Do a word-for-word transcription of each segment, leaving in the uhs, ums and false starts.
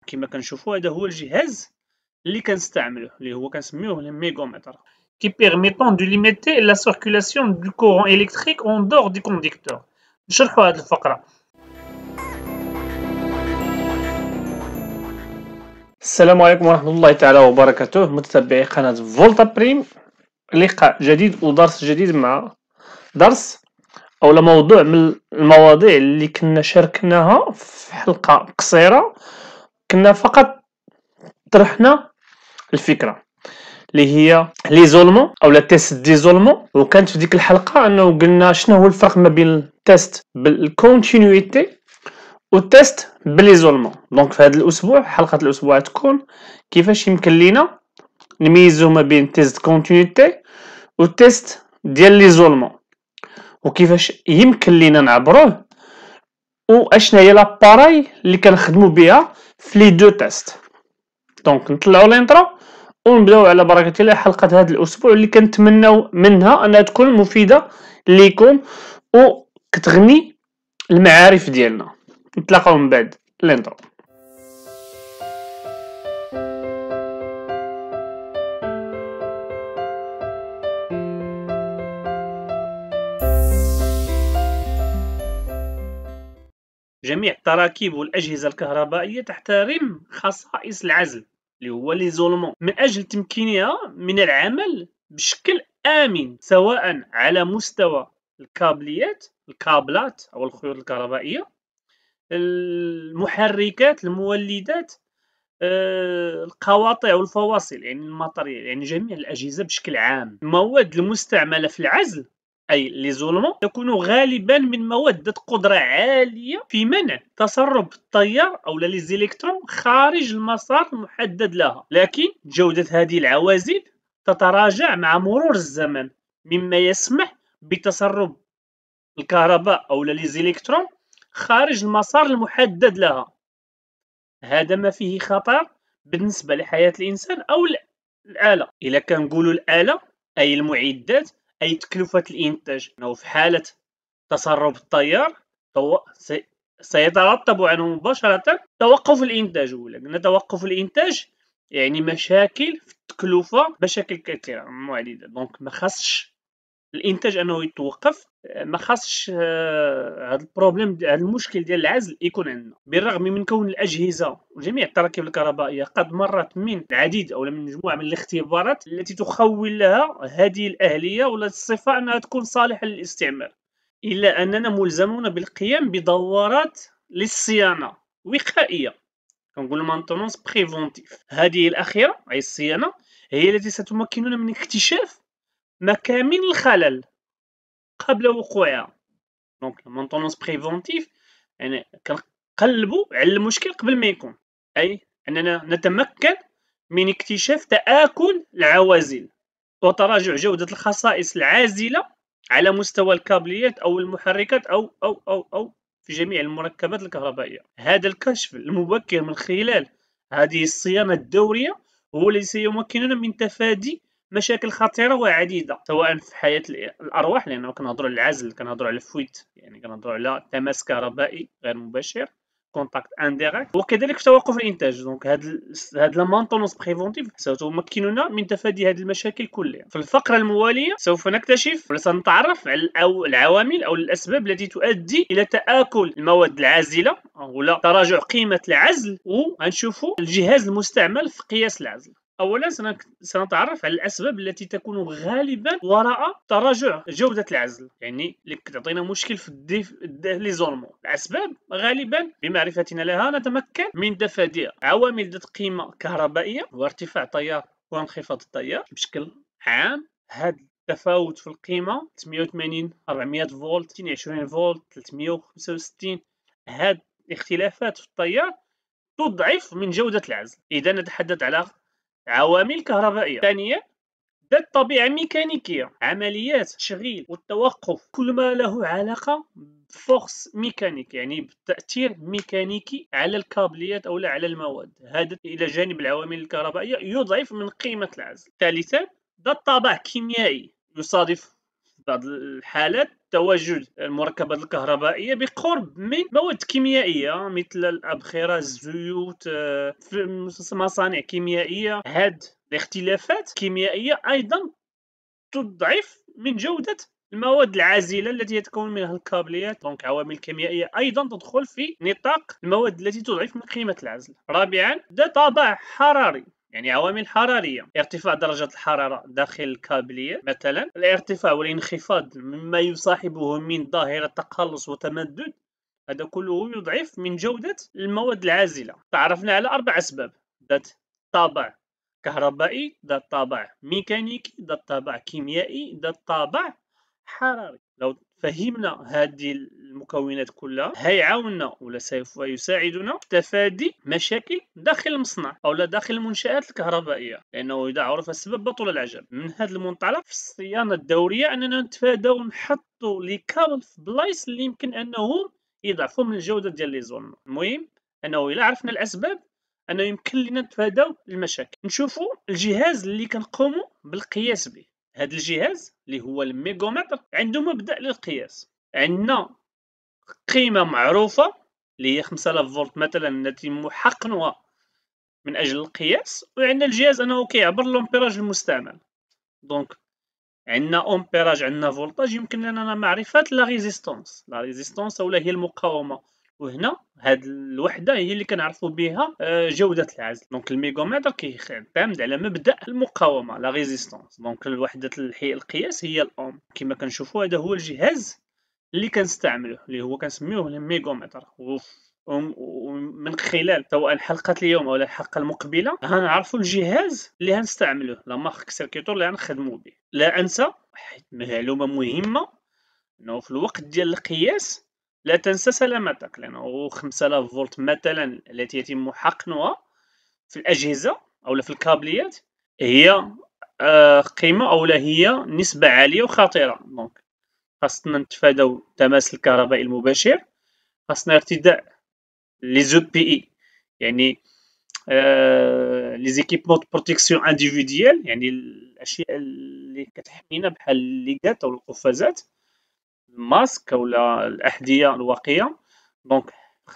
كما كنشوفوا هذا هو الجهاز اللي كنستعملوه اللي هو كنسميوه الميغومتر qui permettant de limiter la circulation du courant électrique en dehors du conducteur. نشرحوا هذه الفقرة. السلام عليكم ورحمة الله تعالى وبركاته متابعي قناة فولتا بريم. لقاء جديد ودرس جديد مع درس أو موضوع من المواضيع اللي كنا شاركناها في حلقة قصيرة. كنا فقط طرحنا الفكرة اللي هي ليزولمون او لا تيست ديزولمون، وكانت في ديك الحلقه انه قلنا شنو هو الفرق ما بين التيست بالكونتينيتي والتيست بالليزولمون. دونك في هذا الاسبوع حلقه الاسبوع تكون كيفاش يمكن لينا نميزو ما بين تيست كونتينيتي والتيست ديال ليزولمون، وكيفاش يمكن لينا نعبروه، واشنا هي لاباراي اللي كنخدموا بها في لي دو تيست. دونك نطلعوا لينترو ونبداو على بركة الله حلقة هذا الأسبوع اللي كنتمناو منها أنها تكون مفيدة ليكم وكتغني المعارف ديالنا. نتلاقاو من بعد الانترو. جميع التراكيب والأجهزة الكهربائية تحترم خصائص العزل اللي هو ليزولمون من أجل تمكينها من العمل بشكل آمن، سواء على مستوى الكابليات الكابلات أو الخيوط الكهربائية، المحركات، المولدات، آه، القواطع والفواصل، يعني الماتريال، يعني جميع الأجهزة بشكل عام. المواد المستعملة في العزل أي ليزولمون تكون غالبا من مواد ذات قدرة عالية في منع تسرب التيار أو لي زيليكترون خارج المسار المحدد لها، لكن جودة هذه العوازل تتراجع مع مرور الزمن، مما يسمح بتسرب الكهرباء أو لي زيليكترون خارج المسار المحدد لها. هذا ما فيه خطر بالنسبة لحياة الإنسان أو الآلة. إلا كنقولوا الآلة أي المعدات أي تكلفة الإنتاج، أنه في حالة تسرب التيار سيترتب عنه مباشرة توقف الإنتاج. ولا قلنا توقف الإنتاج يعني مشاكل في التكلفة بشكل كثير معددة. دونك ما خاصش الانتاج انه يتوقف، ما خاصش هذا البروبليم هذا المشكل ديال العزل يكون عندنا، بالرغم من كون الاجهزه وجميع التراكيب الكهربائيه قد مرت من العديد او من مجموعه من الاختبارات التي تخول لها هذه الاهليه ولا الصفه انها تكون صالحه للاستعمال، الا اننا ملزمون بالقيام بدورات للصيانه وقائيه، كنقول مانتونونس بريفونتيف. هذه الاخيره اي الصيانه هي التي ستمكننا من اكتشاف مكامن الخلل قبل وقوعها. دونك مونطونونس بريفونتيف يعني كنقلبوا على المشكل قبل ما يكون، اي اننا نتمكن من اكتشاف تآكل العوازل وتراجع جودة الخصائص العازلة على مستوى الكابليات او المحركات او او او او في جميع المركبات الكهربائية. هذا الكشف المبكر من خلال هذه الصيانة الدورية هو الذي سيمكننا من تفادي مشاكل خطيرة وعديدة سواء في حياة الأرواح، لأنه كنهضروا على العزل، كنهضروا على الفويت، يعني كنهضروا على تماس كهربائي غير مباشر كونتاكت انديريكت، وكذلك في توقف الإنتاج. دونك هاد هاد لا مونطونونس بريفونتيف ستمكننا من تفادي هذه المشاكل كلها. في الفقرة الموالية سوف نكتشف وسنتعرف على العوامل أو الأسباب التي تؤدي إلى تآكل المواد العازلة ولا تراجع قيمة العزل، وغنشوفوا الجهاز المستعمل في قياس العزل. أولا سنتعرف على الأسباب التي تكون غالبا وراء تراجع جودة العزل، يعني اللي تعطينا مشكل في الليزولمون. الأسباب غالبا بمعرفتنا لها نتمكن من تفاديها. عوامل ذات قيمة كهربائية وارتفاع التيار وانخفاض التيار بشكل عام. هذا التفاوت في القيمة ثمانمائة وثمانين أربعمائة فولت مئتين وعشرين فولت ثلاثمائة وخمسة وستين، هذه الاختلافات في التيار تضعف من جودة العزل. إذا نتحدث على عوامل كهربائية. ثانيا ذات طبيعة ميكانيكية، عمليات التشغيل والتوقف، كل ما له علاقة بفورس ميكانيك، يعني بتأثير ميكانيكي على الكابليات أو على المواد. هذا إلى جانب العوامل الكهربائية يضعف من قيمة العزل. ثالثا ذات طابع كيميائي، يصادف في بعض الحالات تواجد المركبات الكهربائية بقرب من مواد كيميائية مثل الأبخرة، الزيوت، في مصانع كيميائية. هاد الاختلافات الكيميائية أيضا تضعف من جودة المواد العازلة التي يتكون منها الكابليات. دونك عوامل كيميائية أيضا تدخل في نطاق المواد التي تضعف من قيمة العزل. رابعا، ذات طابع حراري، يعني عوامل حرارية، ارتفاع درجة الحرارة داخل الكابلية مثلا، الارتفاع والانخفاض مما يصاحبه من ظاهرة تقلص وتمدد، هذا كله يضعف من جودة المواد العازلة. تعرفنا على أربع أسباب: ذات طابع كهربائي، ذات طابع ميكانيكي، ذات طابع كيميائي، ذات طابع حراري. لو فهمنا هذه المكونات كلها هيعاوننا ولا سوف يساعدنا في تفادي مشاكل داخل المصنع او لا داخل المنشآت الكهربائية، لانه اذا عرف السبب بطل العجب. من هذا المنطلق في الصيانة الدورية اننا نتفاداو نحطوا لي كابل في بلايص اللي يمكن انهم يضعفوا من الجودة ديال لي زون. المهم انه الا عرفنا الاسباب انه يمكن لنا نتفاداو المشاكل. نشوفوا الجهاز اللي كنقوموا بالقياس به. هذا الجهاز اللي هو الميغومتر عنده مبدأ للقياس. عندنا قيمة معروفة اللي هي خمسة آلاف فولت مثلا التي محقنها من أجل القياس، وعندنا الجهاز أنه كيعبر الأمبيراج المستعمل. دونك عندنا أمبيراج، عندنا فولتاج، يمكن لنا معرفة لا ريزيستونس. لا ريزيستونس أولا هي المقاومة، وهنا هاد الوحده هي اللي كنعرفوا بها جوده العزل. دونك الميغومتر كيعتمد على مبدا المقاومه لا ريزيستونس. دونك الوحده القياس هي الاوم. كما كنشوفوا هذا هو الجهاز اللي كنستعملوه اللي هو كنسميوه الميغومتر. ومن خلال سواء حلقه اليوم او الحلقه المقبله غنعرفوا الجهاز اللي غنستعملوه، لا مارك سيركيتور اللي غنخدموا به. لا انسى معلومه مهمه، انه في الوقت ديال القياس لا تنسى سلامتك، لأنه خمسة آلاف فولت مثلا التي يتم حقنها في الأجهزة أو في الكابليات هي قيمة أو لا هي نسبة عالية وخطيرة. دونك خاصنا نتفاداو التماس الكهربائي المباشر، خاصنا ارتداء لي زو بي اي، يعني لي زيكيبمون دو بروتيكسيون انديفيديال، يعني الأشياء اللي كتحمينا بحال الليغات أو القفازات، الماسك ولا الأحذية الواقية. دونك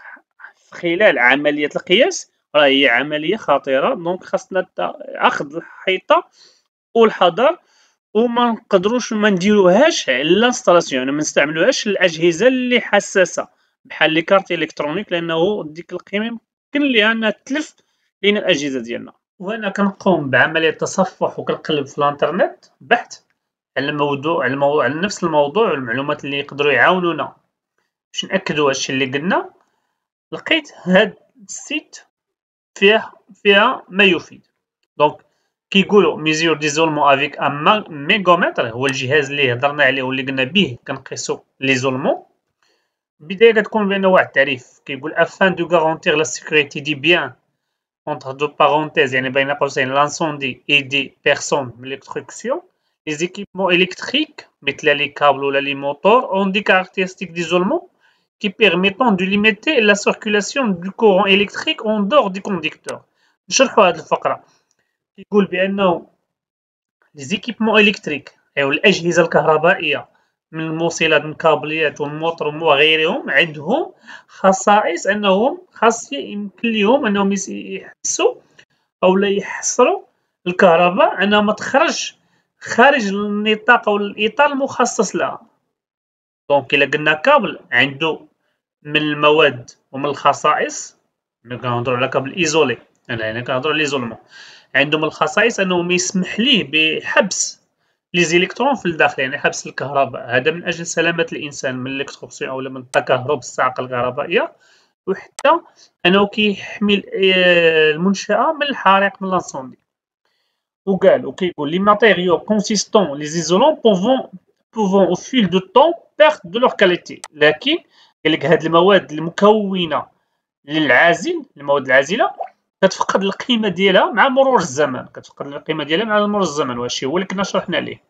خلال عملية القياس راه هي عملية خطيرة. دونك خاصنا أخذ الحيطة والحذر، وما نقدروش ما نديروهاش على الانستالاسيون، يعني ما نستعملوهاش الأجهزة اللي حساسة بحال لي كارت الكترونيك، لأنه ديك القيمة يمكن ليها أنها تلف لينا الأجهزة ديالنا. وأنا كنقوم بعملية تصفح وكنقلب في الانترنت بحث على الموضوع على الموضوع على نفس الموضوع والمعلومات اللي يقدروا يعاونونا باش نأكدوا هادشي اللي قلنا. لقيت هاد السيت فيه فيها ما يفيد. دونك كيقولوا ميزور ديزولمون افيك ان ميغومتر، هو الجهاز اللي هضرنا عليه واللي قلنا به كنقيسوا ليزولمون. البدايه كتكون بان واحد التعريف كيقول افان دو غارونتير لا سيكوريتي دي بيان entre deux parenthèses يعني بين قوسين l'incendie et des personnes من l'électrocution. Les équipements électriques مثل les câbles ou les moteurs ont des caractéristiques d'isolement qui permettent de limiter la circulation du courant électrique en dehors du conducteur. نشرحوا هذه الفقرة. يقول بأنه les équipements électriques أو الأجهزة الكهربائية من الموصلات من الكابليات والموتور وغيرهم عندهم خصائص أنهم خاص يمكن لهم أنهم يحسوا أو لا يحصروا الكهرباء أنها ما تخرج خارج النطاق أو الإطار المخصص لها. دونك إلا قلنا كابل عنده من المواد ومن الخصائص، كنهضروا على كابل إيزولي، أنا هنا كنهضروا على ليزولمون، عنده من الخصائص أنه ما يسمح ليه بحبس لي زيليكترون في الداخل، يعني حبس الكهرباء. هذا من أجل سلامة الإنسان من الإلكتروكسيون أو من التكهرب الصاعقة الكهربائية، وحتى أنه كيحمي المنشأة من الحريق من لانسوندي. وقال وكيقول لي ماتيريو كونسيستون لي زيزولون بوفون بوفون أو فيل دو طون بيرد دو لور كاليتي. لكن قال لك هاد المواد المكونة للعازل، المواد العازلة كتفقد القيمة ديالها مع مرور الزمن، كتفقد القيمة ديالها مع مرور الزمن، وهادشي هو اللي كنا شرحنا ليه.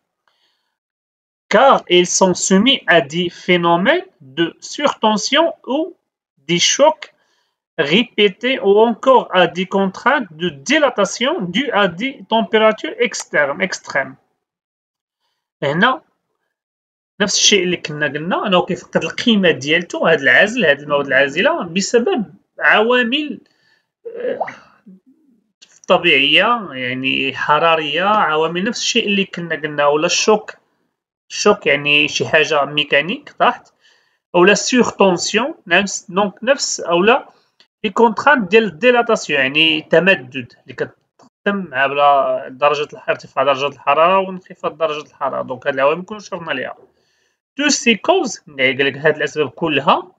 car ils sont soumis à des phénomènes de surtension ou des chocs répétés ou encore à des contraintes de dilatation dues à des températures externes extrêmes. هنا نفس الشيء اللي كنا قلنا انه كيفقد القيمه ديالته هذا العازل، هذه المواد العازله، بسبب عوامل طبيعيه يعني حراريه، عوامل نفس الشيء اللي كنا قلنا، ولا الشوك. الشوك يعني شي حاجه ميكانيك طاحت، اولا سيغ طونسيون، نفس دونك نفس اولا لي كونترانت ديال الديلاتاسيون يعني تمدد اللي كتتم عبر درجه ارتفاع درجه الحراره وانخفاض درجه الحراره. دونك هاد العوامل كلهم شرنا ليها. تو سي كوز قال لك هاد الاسباب كلها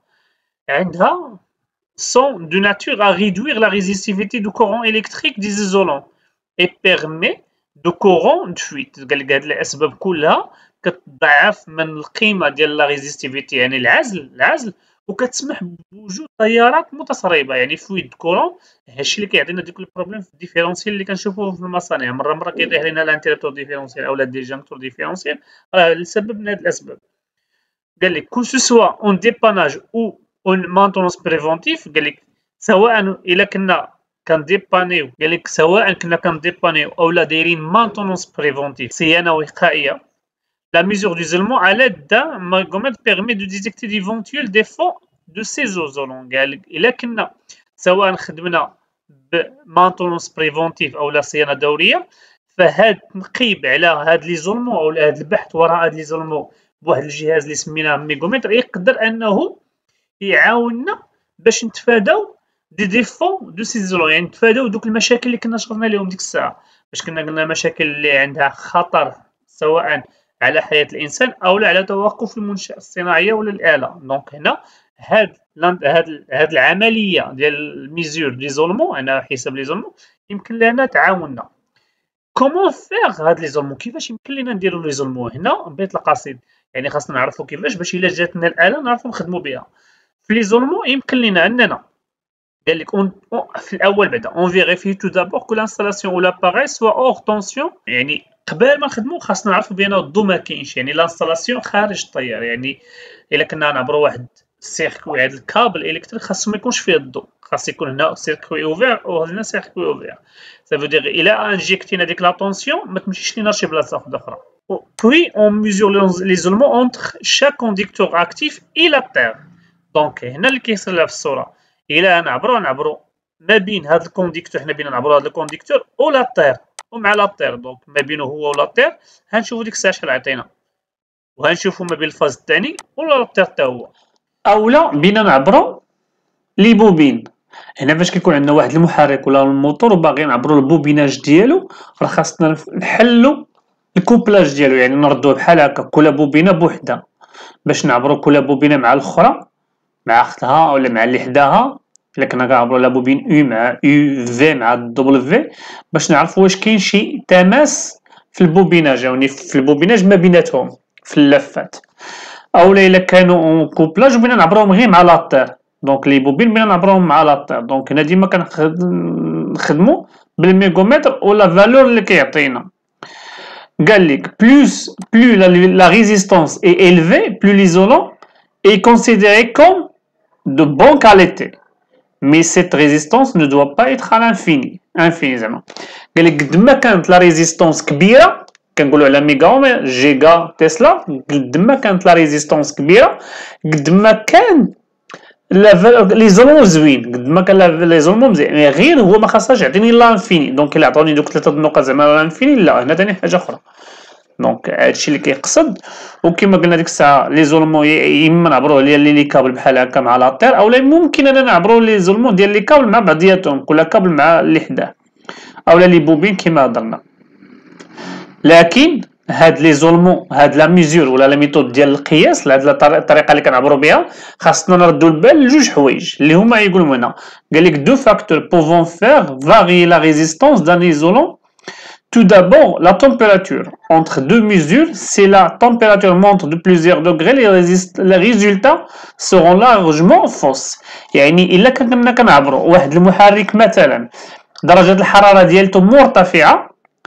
عندها sont de nature à réduire la résistivité du courant électrique des isolants et permet de courant de fuite. قال لك هاد الاسباب كلها كتضعف من القيمه ديال لا ريزيستيفيتي يعني العزل العزل وكتسمح بوجود تيارات متسربه يعني فويد كورون. هادشي اللي كيعطينا ديك البروبليم في الديفيرونسيال اللي كنشوفوه في المصانع، مره مره كيطيح لنا الانتيريتور ديفيرونسيال اولا ديجانكتور ديفيرونسيال راه لسبب من هاد الاسباب. قال لك كو سو سوا اون ديباناج او اون مانتونس بريفونتيف، قال لك سواء الا كنا كنديبانيو، قال لك سواء كنا كنديبانيو اولا دايرين مانتونس بريفونتيف صيانه وقائيه. La mesure d'isolement à l'aide d'un magomètre permet de détecter d'éventuels défauts de ces isolants. قال إلا كنا سواء خدمنا بمانتونس بريفونتيف أو لا صيانة دورية، فهاد تنقيب على هاد ليزولمون أو هاد البحث وراء هاد ليزولمون بواحد الجهاز اللي سميناه ميغومتر يقدر أنه يعاوننا باش نتفاداو دي ديفو دو سي زولون، يعني نتفاداو دوك المشاكل اللي كنا شرنا لهم ديك الساعة، باش كنا قلنا مشاكل اللي عندها خطر سواء على حياة الإنسان أو لا على توقف المنشأة الصناعية ولا الآلة. دونك هنا هاد هاد هاد العملية ديال الميزور ليزولمون أنا حساب ليزولمون يمكن لنا تعاوننا. كومون فيغ هاد ليزولمون، كيفاش يمكن لنا نديرو ليزولمون؟ هنا بيت القصيد يعني خاصنا نعرفو كيفاش باش إلا جاتنا الآلة نعرفو نخدمو بها. في ليزولمون يمكن لنا أننا قال لك في الأول بعدا اون فيغيفي تو دابور كو لانستالاسيون او لاباري سوا اور طونسيون، يعني قبل ما نخدمو خاصنا نعرفو بان الضو ما كاينش، يعني لانستالاسيون خارج الطيار، يعني الا كنا نعبرو واحد السيركوي هذا الكابل الكتريك خاصو ما يكونش فيه الضو، خاص يكون هنا سيركوي اوفير وهنا سيركوي اوفير. سافو دير الا انجيكتينا ديك لا طونسيون ما تمشيش لينا شي بلاصه اخرى. Puis on mesure l'isolement entre chaque conducteur actif et la terre. دونك هنا اللي كيصير لها في الصوره، الا نعبرو نعبرو ما بين هاد الكونديكتور، حنا بينا نعبرو هاد الكونديكتور او لا طير ومع لا طير، دونك ما بينه هو ولا طير هنشوفو ديك الساعه شحال عطينا، وهنشوفو ما بين الفاز الثاني ولا لا طير حتى هو. اولا بينا نعبرو لي بوبين، هنا فاش كيكون عندنا واحد المحرك ولا الموتور وباغي نعبرو البوبيناج ديالو راه خاصنا نحلو الكوبلاج ديالو، يعني نردوه بحال هكا كل بوبينه بوحدها باش نعبرو كل بوبينه مع الاخرى مع اختها ولا مع اللي حداها. الا كنا كنعبرو لا بوبين او مع او في مع دبليو باش نعرفوا واش كاين شي تماس في البوبيناج، يعني في البوبيناج ما بيناتهم في اللفات، اولا الا كانوا اون كوبلاج بينا نعبروهم غير مع لاطير، دونك لي بوبين بينا نعبروهم مع لاطير. دونك هنا ديما كنخدموا بالميغومتر ولا فالور اللي كيعطينا. قال لك بلوس بلو لا ريزيستانس اي élevée بلو ليزولون est considéré comme de bonne qualité, mais cette résistance ne doit pas être à l'infini. infini زعما قال لك قد ما كانت لا ريزيستانس كبيره، كنقولوا على ميغا جيجا تسلا، قد ما كانت لا ريزيستانس كبيره قد ما كان لي زولمون زوين، قد ما كان لي زولمون مزيان، غير هو ما خاصهاش يعطيني لا انفيني. دونك الا عطوني دوك ثلاثه النقط زعما لا انفيني لا، هنا ثاني حاجه اخرى. دونك هادشي اللي كيقصد. وكما قلنا ديك الساعه لي زولمون اما نعبروه ديال لي كابل بحال هكا مع لاطير، اولا ممكن اننا نعبرو لي زولمون ديال لي كابل مع بعضياتهم كل كابل مع اللي حداه، اولا لي بوبين كما هضرنا. لكن هاد لي زولمون هاد لا ميزور ولا لا ميثود ديال القياس، هاد الطريقه اللي كنعبرو بها خاصنا نردو البال لجوج حوايج اللي هما يقولوا هنا. قال لك دو فاكتور بوفون فير فاريي لا ريزيستانس دان ايزولون. Tout d'abord, la température. Entre deux mesures, si la température monte de plusieurs degrés, les, les résultats seront largement fausses. يعني إلا كنا كنعبروا واحد المحرك مثلا درجة الحرارة ديالته مرتفعة،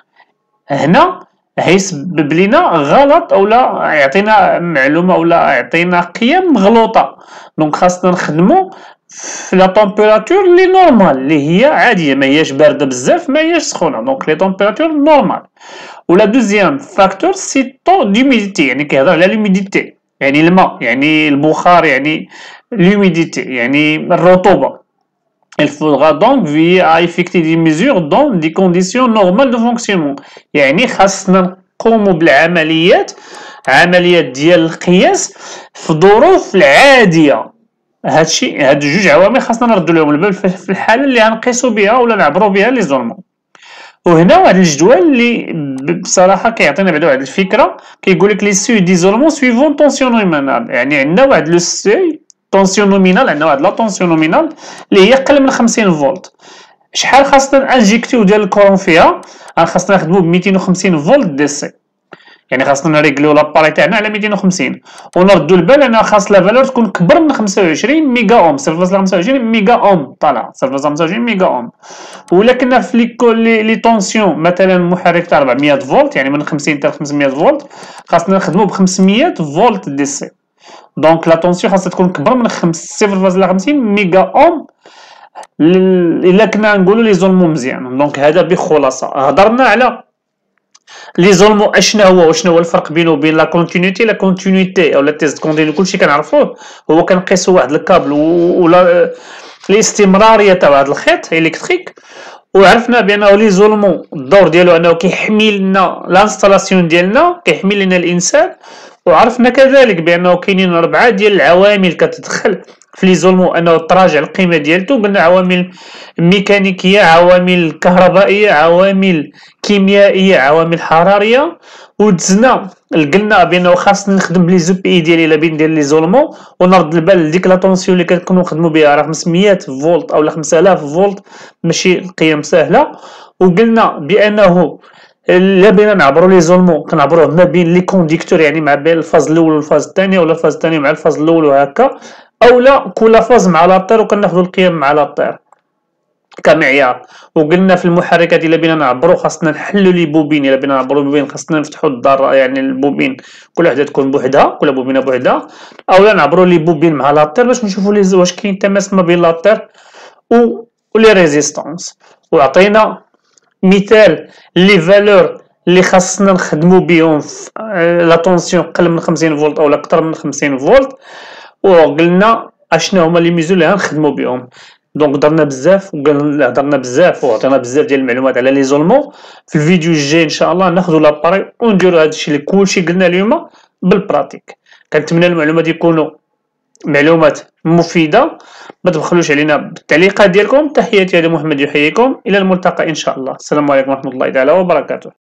هنا هيسبب لنا غلط أو لا يعطينا معلومة أو لا يعطينا قيم مغلوطة. دونك خاصنا نخدمو في لا طومبيراتور لي نورمال اللي هي عاديه، ما هياش بارده بزاف ما هياش سخونه، دونك لي طومبيراتور نورمال. ولا دوزيام فاكتور سي طو ديميديتي، يعني كيهضر على لوميديتي، يعني الماء، يعني البخار، يعني l'humidité، يعني الرطوبة. Il faudra donc veiller à effectuer des mesures dans des conditions normales de fonctionnement. يعني خاصنا نقوموا بالعمليات، عمليات ديال القياس في الظروف العادية. هادشي هاد جوج عوامل خاصنا نردوا لهم البال في الحالة اللي غنقيسوا بها ولا نعبروا بها لي زولمون. وهنا واحد الجدول اللي بصراحه كيعطينا بعدا واحد الفكره، كيقول لك لي سوي ديزولمون سويفون طونسيون نومينال، يعني عندنا واحد لو سوي طونسيون نومينال، عندنا واحد لا طونسيون نومينال اللي هي اقل من خمسين فولت. شحال خاصنا انجيكتيو ديال الكورون فيها؟ خاصنا نخدمو ب ميتين وخمسين فولت دي سي، يعني خاصنا نريغليو لاباري تاعنا على ميتين وخمسين، ونردو البال ان خاص لا فالور تكون كبر من خمسة وعشرين ميجا اوم، صفر فاصلة خمسة وعشرين ميجا اوم طالع، صفر فاصلة خمسة وعشرين ميجا اوم. ولا كنا في لي لي طونسيون مثلا المحرك تاع أربعمية فولت، يعني من خمسين حتى خمسمية فولت، خاصنا نخدمو ب خمسمية فولت دي سي. دونك لا طونسيون خاصها تكون كبر من صفر فاصلة خمسين ميجا اوم الا كنا نقولوا لي زولمون مزيان. دونك هذا بخلاصه هضرنا على لي زولمون اشنا هو وشنو هو الفرق بينه وبين لا كونتينيتي. لا كونتينيتي او لا تيست كونتينيو كلشي كنعرفوه، هو كنقيسوا واحد الكابل ولا الاستمراريه تاع واحد الخيط الكتريك، وعرفنا بانه لي زولمون الدور ديالو انه كيحمي لنا لانستالاسيون ديالنا، كيحمي لنا الانسان. وعرفنا كذلك بانه كاينين اربعه ديال العوامل كتدخل في لي زولمون انه تراجع القيمه ديالته. قلنا عوامل ميكانيكيه، عوامل كهربائيه، عوامل كيميائيه، عوامل حراريه. ودزنا قلنا بانه خاصني نخدم بلي زو بي اي ديالي لا بين ندير لي زولمون ونرد البال لديك لا طونسيون اللي كنكونوا نخدموا بها راه خمسمية فولت او خمسة آلاف فولت، ماشي القيم سهله. وقلنا بانه لا بينا نعبروا لي زولمون كنعبروه ما بين لي كونديكتور، يعني مع بين الفاز الاول والفاز الثاني، ولا الفاز الثاني مع الفاز الاول وهكا، او لا كل فاز مع لاطير وكناخذوا القيم مع لاطير كمعيار. وقلنا في المحركات الا بينا نعبروا خاصنا نحلوا لي بوبين، الا بينا نعبروا بوبين خاصنا نفتحوا الدار، يعني البوبين كل وحده تكون بوحدها، كل بوبينه بوحدها، او لا نعبروا لي بوبين مع لاطير باش نشوفوا لي واش كاين تماس ما بين لاطير و ولي ريزيستانس. وعطينا مثال لي فالور اللي خاصنا نخدمو بهم لا طونسيون قل من خمسين فولت او اكثر من خمسين فولت، وقلنا اشنو هما لي ميزور اللي غنخدمو بهم. دونك درنا بزاف وقلنا هضرنا بزاف وعطينا بزاف ديال المعلومات على لي زولمون. في الفيديو الجاي ان شاء الله ناخذ لاباري ونديرو هادشي اللي كلشي قلنا اليوم بالبراتيك. كنتمنى المعلومات يكونوا معلومات مفيده، ما تبخلوش علينا بالتعليقات ديالكم. تحياتي، هذا محمد يحييكم، الى الملتقى ان شاء الله. السلام عليكم ورحمه الله تعالى وبركاته.